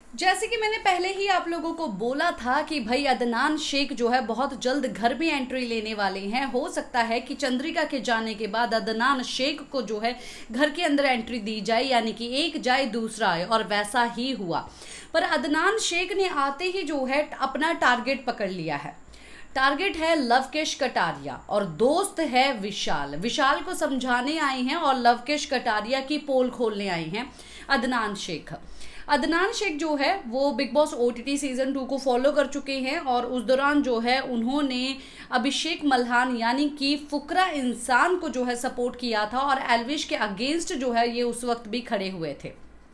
जैसे कि मैंने पहले ही आप लोगों को बोला था कि भाई अदनान शेख जो है बहुत जल्द घर में एंट्री लेने वाले हैं। हो सकता है कि चंद्रिका के जाने के बाद अदनान शेख को जो है घर के अंदर एंट्री दी जाए, यानी कि एक जाए दूसरा आए, और वैसा ही हुआ। पर अदनान शेख ने आते ही जो है अपना टारगेट पकड़ लिया है। टारगेट है लवकेश कटारिया और दोस्त है विशाल। विशाल को समझाने आए हैं और लवकेश कटारिया की पोल खोलने आए हैं अदनान शेख। अदनान शेख जो है वो बिग बॉस OTT सीजन 2 को फॉलो कर चुके हैं और उस दौरान जो है उन्होंने अभिषेक मल्हान यानी कि फुकरा इंसान को जो है सपोर्ट किया था और एल्विश के अगेंस्ट जो है ये उस वक्त भी खड़े हुए थे।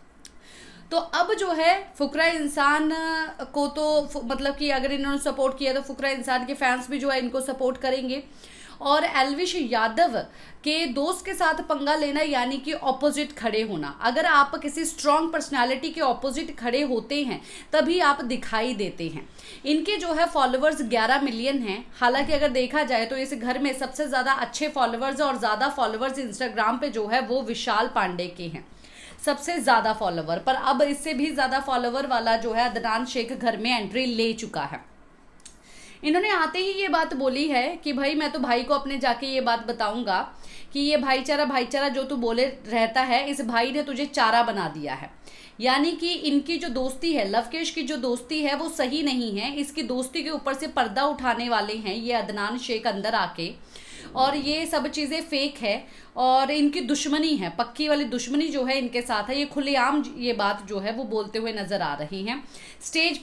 तो अब जो है फुकरा इंसान को तो मतलब कि अगर इन्होंने सपोर्ट किया तो फुकरा इंसान के फैंस भी जो है इनको सपोर्ट करेंगे। और एल्विश यादव के दोस्त के साथ पंगा लेना यानी कि ऑपोजिट खड़े होना। अगर आप किसी स्ट्रॉन्ग पर्सनालिटी के ऑपोजिट खड़े होते हैं तभी आप दिखाई देते हैं। इनके जो है फॉलोअर्स 11 मिलियन हैं। हालांकि अगर देखा जाए तो इस घर में सबसे ज़्यादा अच्छे फॉलोअर्स और ज़्यादा फॉलोअर्स इंस्टाग्राम पे जो है वो विशाल पांडे के हैं, सबसे ज़्यादा फॉलोवर। पर अब इससे भी ज़्यादा फॉलोवर वाला जो है अदनान शेख घर में एंट्री ले चुका है। इन्होंने आते ही ये बात बोली है कि भाई मैं तो भाई को अपने जाके ये बात बताऊंगा कि ये भाईचारा भाईचारा जो तू बोले रहता है, इस भाई ने तुझे चारा बना दिया है। यानी कि इनकी जो दोस्ती है, लवकेश की जो दोस्ती है वो सही नहीं है। इसकी दोस्ती के ऊपर से पर्दा उठाने वाले हैं ये अदनान शेख अंदर आके, और ये सब चीज़ें फेक है और इनकी दुश्मनी है, पक्की वाली दुश्मनी जो है इनके साथ है। ये खुलेआम ये बात जो है वो बोलते हुए नजर आ रही हैं। स्टेज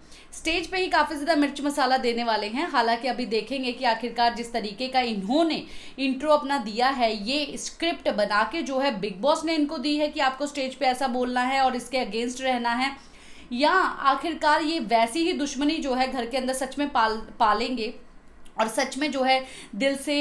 पे ही काफ़ी ज़्यादा मिर्च मसाला देने वाले हैं। हालांकि अभी देखेंगे कि आखिरकार जिस तरीके का इन्होंने इंट्रो अपना दिया है, ये स्क्रिप्ट बना के जो है बिग बॉस ने इनको दी है कि आपको स्टेज पे ऐसा बोलना है और इसके अगेंस्ट रहना है, या आखिरकार ये वैसी ही दुश्मनी जो है घर के अंदर सच में पालेंगे और सच में जो है दिल से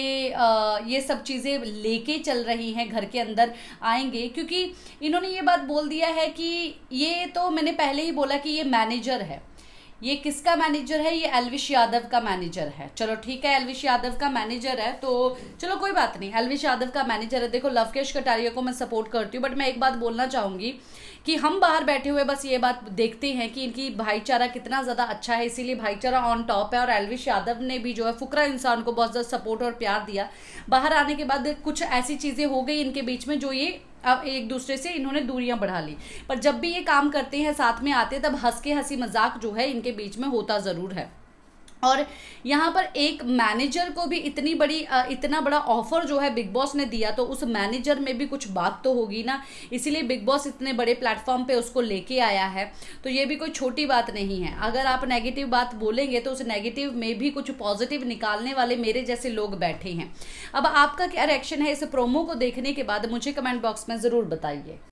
ये सब चीज़ें लेके चल रही हैं घर के अंदर आएंगे। क्योंकि इन्होंने ये बात बोल दिया है कि ये तो मैंने पहले ही बोला कि ये मैनेजर है। ये किसका मैनेजर है? ये एल्विश यादव का मैनेजर है। चलो ठीक है, एल्विश यादव का मैनेजर है तो चलो कोई बात नहीं, एल्विश यादव का मैनेजर है। देखो लवकेश कटारिया को मैं सपोर्ट करती हूँ, बट मैं एक बात बोलना चाहूँगी कि हम बाहर बैठे हुए बस ये बात देखते हैं कि इनकी भाईचारा कितना ज़्यादा अच्छा है, इसीलिए भाईचारा ऑन टॉप है। और एल्विश यादव ने भी जो है फुकरा इंसान को बहुत ज़्यादा सपोर्ट और प्यार दिया। बाहर आने के बाद कुछ ऐसी चीज़ें हो गई इनके बीच में जो ये अब एक दूसरे से इन्होंने दूरियां बढ़ा ली। पर जब भी ये काम करते हैं, साथ में आते हैं, तब हंसी मजाक जो है इनके बीच में होता ज़रूर है। और यहाँ पर एक मैनेजर को भी इतना बड़ा ऑफर जो है बिग बॉस ने दिया, तो उस मैनेजर में भी कुछ बात तो होगी ना, इसीलिए बिग बॉस इतने बड़े प्लेटफॉर्म पे उसको लेके आया है। तो ये भी कोई छोटी बात नहीं है। अगर आप नेगेटिव बात बोलेंगे तो उस नेगेटिव में भी कुछ पॉजिटिव निकालने वाले मेरे जैसे लोग बैठे हैं। अब आपका क्या रिएक्शन है इस प्रोमो को देखने के बाद, मुझे कमेंट बॉक्स में ज़रूर बताइए।